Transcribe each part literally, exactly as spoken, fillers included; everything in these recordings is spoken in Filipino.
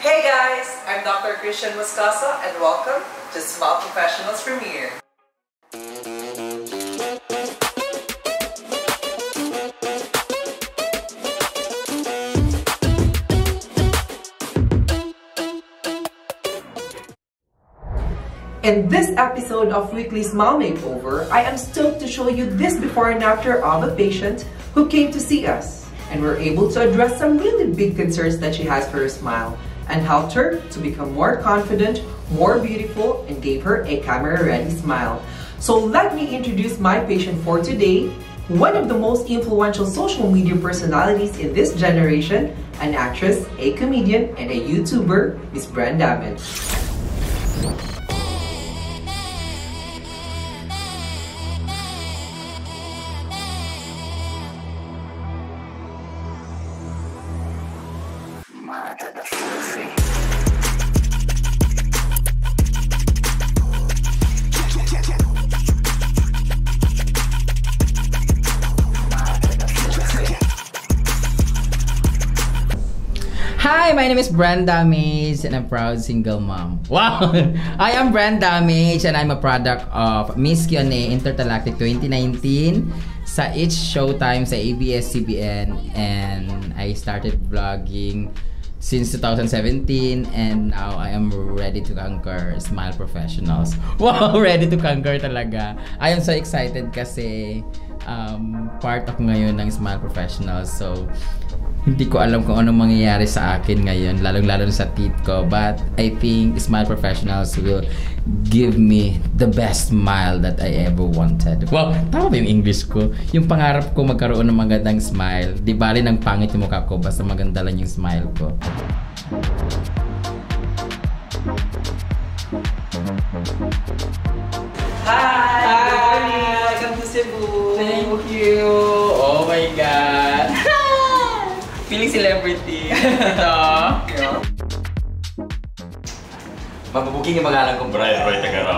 Hey guys, I'm Doctor Christian Moscasa and welcome to Smile Professionals Premiere. In this episode of Weekly Smile Makeover, I am stoked to show you this before and after of a patient who came to see us, and we're able to address some really big concerns that she has for her smile and helped her to become more confident, more beautiful, and gave her a camera-ready smile. So let me introduce my patient for today, one of the most influential social media personalities in this generation, an actress, a comedian, and a YouTuber, Miss Bren Damage. Hi, my name is Bren Damage and I'm a proud single mom. Wow! I am Bren Damage and I'm a product of Miss Q and A Intergalactic twenty nineteen sa It's Showtime sa A B S C B N, and I started vlogging since two thousand seventeen and now I am ready to conquer Smile Professionals. Wow! Ready to conquer talaga. I am so excited kasi um, part ako ngayon ng Smile Professionals. So, hindi ko alam kung anong mangyayari sa akin ngayon, lalong-lalo sa teeth ko. But I think Smile Professionals will give me the best smile that I ever wanted. Wow, tama ba yung English ko? Yung pangarap ko magkaroon ng magandang smile. Di bali ng pangit yung mukha ko, basta maganda lang yung smile ko. Hi! Good morning! Welcome to Cebu! Thank you! Oh my God! Feeling celebrity. Ito. Yeah. Mabubuking yung magalang kong Brian Roy Tagaraw.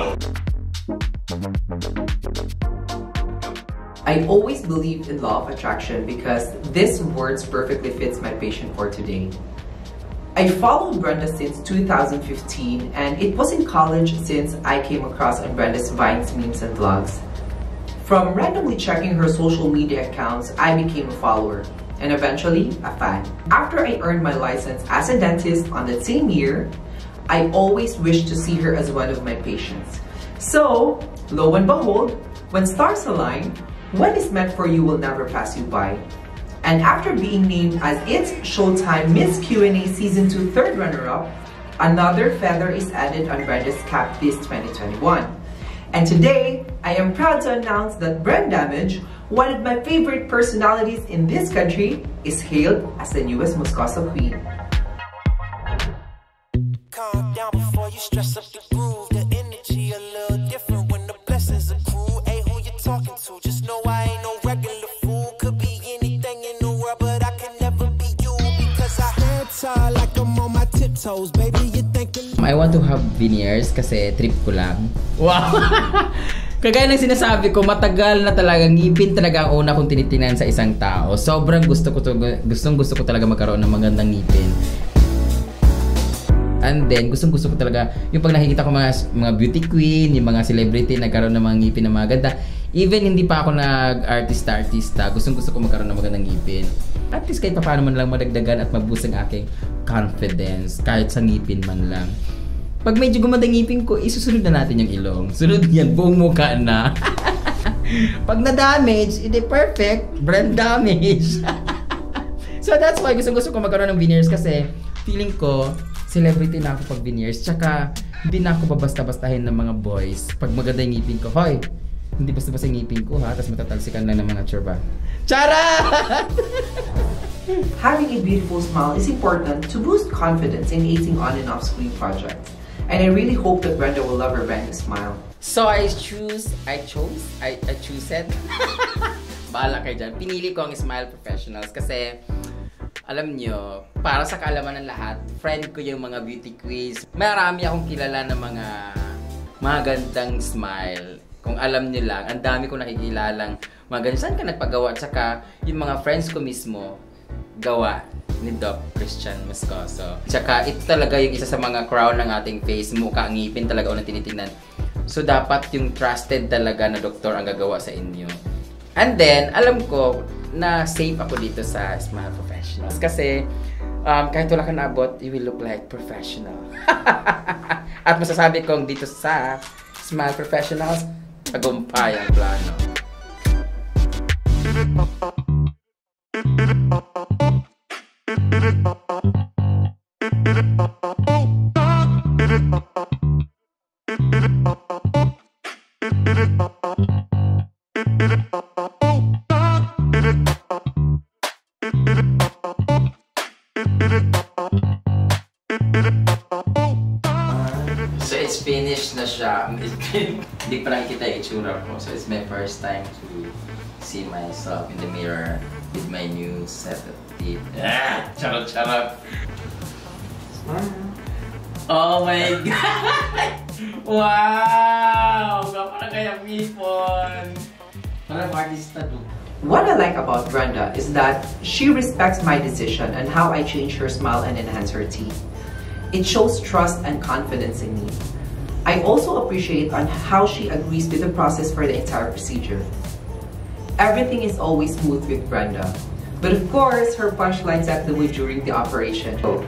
I always believed in law of attraction because this words perfectly fits my patient for today. I followed Brenda since two thousand fifteen, and it was in college since I came across on Brenda's Vines, memes, and vlogs. From randomly checking her social media accounts, I became a follower, and eventually a fan. After I earned my license as a dentist on that same year, I always wished to see her as one of my patients. So, lo and behold, when stars align, what is meant for you will never pass you by. And after being named as It's Showtime Miss Q and A Season two third runner-up, another feather is added on Brenda's cap this twenty twenty-one. And today, I am proud to announce that Bren Damage, one of my favorite personalities in this country, is hailed as the newest Moscasa Queen. Calm down before you stress up the groove. The energy a little different when the blessings accrue. Hey, who you talking to? Just know I ain't no regular fool. Could be anything in the world, but I can never be you because I head tall like I'm on my tiptoes, baby. You thinking? I want to have veneers kasi trip ko lang. Wow! Kagaya ng sinasabi ko, matagal na talagang ngipin talaga ang una kong tinitingnan sa isang tao. Sobrang gusto ko to, gustong gusto ko talaga magkaroon ng magandang ngipin. And then, gustong gusto ko talaga, yung pag nakikita ko mga, mga beauty queen, yung mga celebrity nagkaroon ng mga ngipin na maganda. Even hindi pa ako nag-artista-artista, gustong gusto ko magkaroon ng magandang ngipin. At least kahit pa paano man lang madagdagan at maboost ang aking confidence, kahit sa ngipin man lang. Pag medyo gumanda ngipin ko, isusunod na natin yung ilong. Sunod yan, buong mukha na. Pag na-damage, hindi perfect, Bren Damage. So that's why gusto-gusto ko magkaroon ng veneers kasi feeling ko, celebrity na ako pag veneers. Tsaka, hindi na ako babasta-bastahin ng mga boys. Pag maganda yung ngipin ko, hoy, hindi basta-basta yung ngipin ko ha, tapos matatalsikan lang ng mga tsurba. Charot! Having a beautiful smile is important to boost confidence in acing on and off screen projects. And I really hope that Brenda will love her brand new smile. So I choose, I chose, I, I choose it. Bahala kayo dyan. Pinili ko ang Smile Professionals kasi alam nyo, para sa kaalaman ng lahat, friend ko yung mga beauty queens. Marami akong kilala ng mga magandang smile. Kung alam nyo lang, ang dami kong nakikilalang maganda. Saan ka nagpagawa? Tsaka yung mga friends ko mismo, gawa ni Doc Christian Moscoso. Tsaka ito talaga yung isa sa mga crown ng ating face, mukha, ngipin talaga unang tinitingnan. So dapat yung trusted talaga na doktor ang gagawa sa inyo. And then, alam ko na safe ako dito sa Smile Professionals kasi um, kahit wala ka naabot, you will look like professional. At masasabi kong dito sa Smile Professionals, tagumpay ang plano. So it's finished na siya. Hindi pa nakikita yung itsura ko. So it's my first time to see myself in the mirror with my new set of teeth. Ah! Charot, charot! Oh my God! Wow! Gapa na kaya Mipon! Parang artista do. What I like about Brenda is that she respects my decision and how I change her smile and enhance her teeth. It shows trust and confidence in me. I also appreciate on how she agrees with the process for the entire procedure. Everything is always smooth with Brenda. But of course, her punchlines at the wood during the operation. Oh.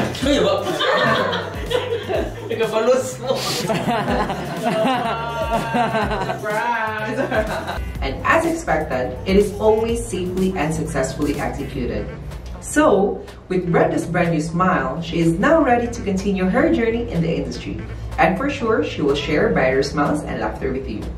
And as expected, it is always safely and successfully executed. So, with Brenda's brand new smile, she is now ready to continue her journey in the industry. And for sure, she will share brighter smiles and laughter with you.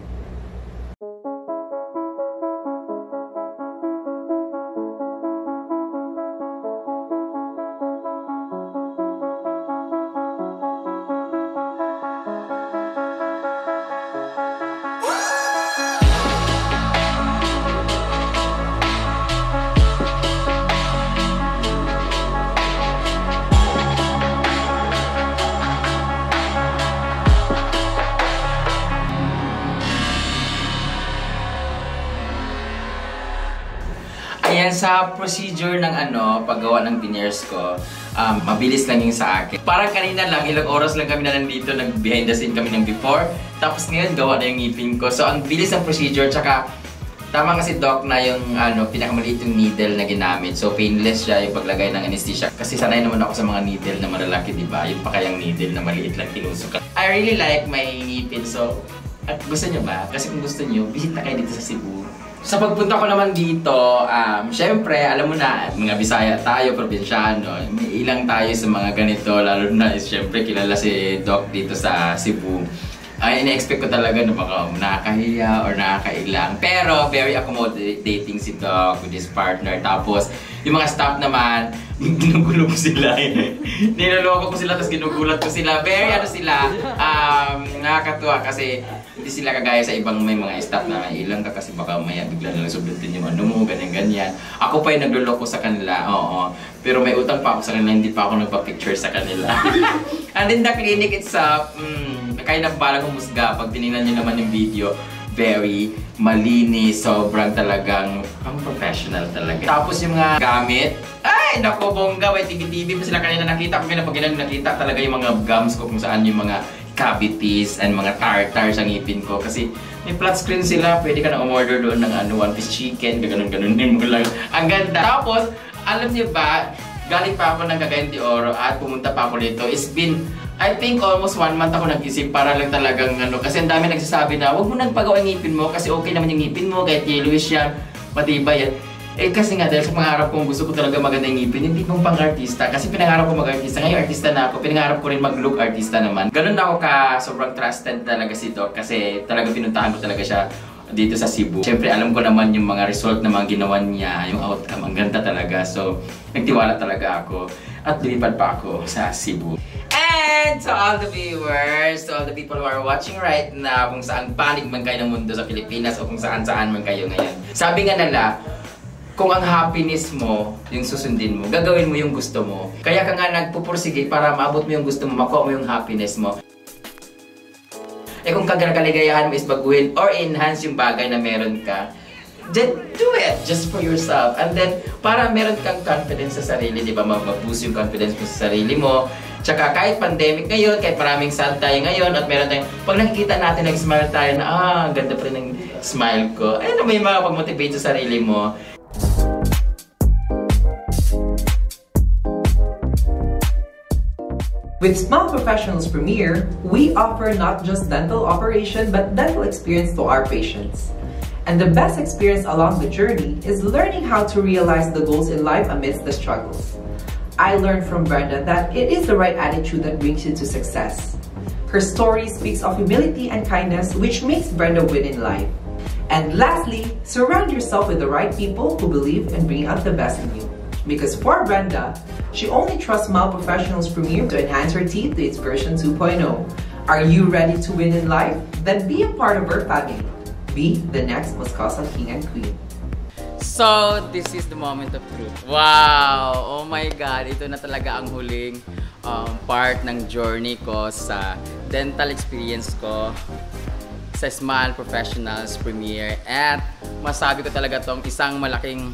Ayan, sa procedure ng ano, paggawa ng veneers ko, um, mabilis lang yung sa akin. Parang kanina lang, ilang oras lang kami na nandito, nag-behind the scene kami ng before. Tapos ngayon, gawa na yung ngipin ko. So, ang bilis ng procedure, tsaka tama kasi Doc na yung ano, pinakamaliit yung needle na ginamit. So, painless siya yung paglagay ng anesthesia. Kasi sanay naman ako sa mga needle na malalaki, diba? Yung pa kayang needle na maliit lang tinusok. I really like my ngipin. So, at gusto nyo ba? Kasi kung gusto nyo, bisita kayo dito sa Cebu. Sa pagpunta ko naman dito, um, syempre, alam mo na, mga Bisaya tayo, probinsyano, may ilang tayo sa mga ganito, lalo na, syempre, kilala si Doc dito sa Cebu. Ay, ina-expect ko talaga na baka nakakahiya or nakakailang. Pero, very accommodating si Doc with his partner. Tapos, yung mga staff naman, ginugulo ko sila. Niloloko ko sila, tapos ginugulat ko sila. Very ano sila, um, nakakatuwa kasi hindi sila kagaya sa ibang may mga staff na may ilang ka kasi baka maya bigla nalang sublitin yung ano mo, ganyan-ganyan. Ako pa yung nagluloko sa kanila, oo. Pero may utang pa ako sa kanila, hindi pa ako nagpa-picture sa kanila. And in the clinic itself, mm, kaya na balang humusga pag tinignan nyo naman yung video. Very malinis, sobrang talagang ang professional talaga. Tapos yung mga gamit, ay naku bongga, may T V T V pa sila kanina nakita ko, kaya pag nakita talaga yung mga gums ko kung saan yung mga cavities and mga tartar sa ngipin ko kasi may flat screen sila, pwede ka na umorder doon ng ano, one piece chicken, gano'n-gano'n mo lang. Ang ganda. Tapos, alam niyo ba, galing pa ako ng Cagayan de Oro at pumunta pa ako dito. It's been, I think almost one month ako nag-isip para lang talagang ano, kasi ang dami nagsasabi na huwag mo nang pagawa ang ngipin mo kasi okay naman yung ngipin mo, kahit yellowish yan, matibay yan. Eh kasi nga dahil sa pangarap kong gusto ko talaga maganda yung ngipin, hindi kong pang-artista. Kasi pinangarap ko mag-artista. Ngayon artista na ako, pinangarap ko rin mag-look artista naman. Ganun na ako ka, sobrang trusted talaga si Doc kasi talaga pinuntahan ko talaga siya dito sa Cebu. Siyempre alam ko naman yung mga result na mga ginawa niya, yung outcome, ang ganda talaga. So, nagtiwala talaga ako at lumipad pa ako sa Cebu. And to all the viewers, to all the people who are watching right now, kung saan panig man kayo ng mundo sa Pilipinas o kung saan-saan man kayo ngayon. Sabi nga nila, kung ang happiness mo, yung susundin mo, gagawin mo yung gusto mo. Kaya ka nga nagpupursige para maabot mo yung gusto mo, makuha mo yung happiness mo. Eh kung kagaligayahan mo is baguhin or enhance yung bagay na meron ka, then do it just for yourself. And then, para meron kang confidence sa sarili, di ba? Mag-boost yung confidence mo sa sarili mo. Tsaka kahit pandemic ngayon, kahit maraming sad tayo ngayon, at meron tayong, pag nakikita natin, nag-smile tayo na, ah, ganda pa rin ng smile ko. Ayun, may mga pag-motivate sa sarili mo. With Smile Professionals Premier, we offer not just dental operation but dental experience to our patients. And the best experience along the journey is learning how to realize the goals in life amidst the struggles. I learned from Brenda that it is the right attitude that brings you to success. Her story speaks of humility and kindness, which makes Brenda win in life. And lastly, surround yourself with the right people who believe in bringing out the best in you. Because for Brenda, she only trusts Smile Professionals Premier to enhance her teeth to its version two point oh. Are you ready to win in life? Then be a part of her family. Be the next Moscoso King and Queen. So, this is the moment of truth. Wow! Oh my God! Ito na talaga ang huling um, part ng journey ko sa dental experience ko sa Smile Professionals Premier. At masabi ko talaga tong isang malaking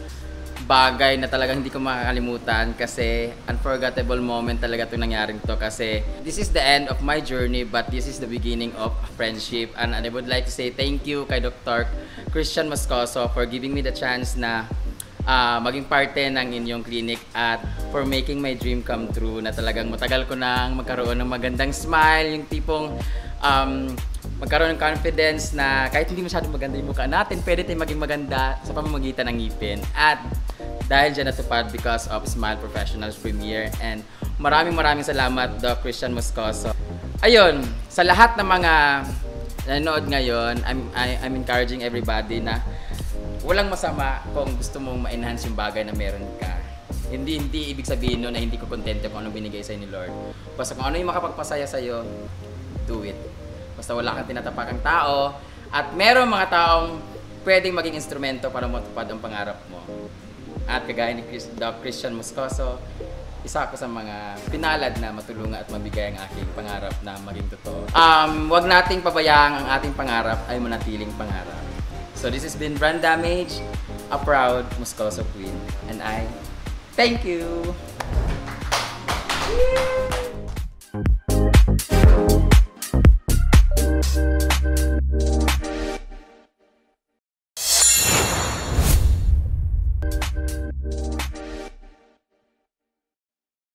bagay na talagang hindi ko makakalimutan kasi unforgettable moment talaga itong nangyaring to kasi this is the end of my journey but this is the beginning of friendship. And, and I would like to say thank you kay Doctor Christian Moscoso for giving me the chance na uh, maging parte ng inyong clinic at for making my dream come true na talagang matagal ko nang magkaroon ng magandang smile, yung tipong um, magkaroon ng confidence na kahit hindi masyadong maganda yung mukha natin, pwede tayong maging maganda sa pamamagitan ng ngipin. At dahil dyan natupad because of Smile Professionals Premier. And maraming maraming salamat, Doc Christian Moscoso. Ayun, sa lahat ng mga nanonood ngayon, I'm, I, I'm encouraging everybody na walang masama kung gusto mong ma-enhance yung bagay na meron ka. Hindi, hindi ibig sabihin no na hindi ko kontento kung ano binigay sa'yo ni Lord. Basta kung ano yung makapagpasaya sa'yo, do it. Basta wala kang tinatapakang tao at merong mga taong pwedeng maging instrumento para matupad ang pangarap mo. At kagaya ni Chris, Doc Christian Moscoso, isa ako sa mga pinalad na matulungan at mabigay ang aking pangarap na maging totoo. Um, wag nating pabayaan ang ating pangarap ay manatiling pangarap. So this has been Brand Damage, a proud Moscoso Queen. And I thank you! Yay!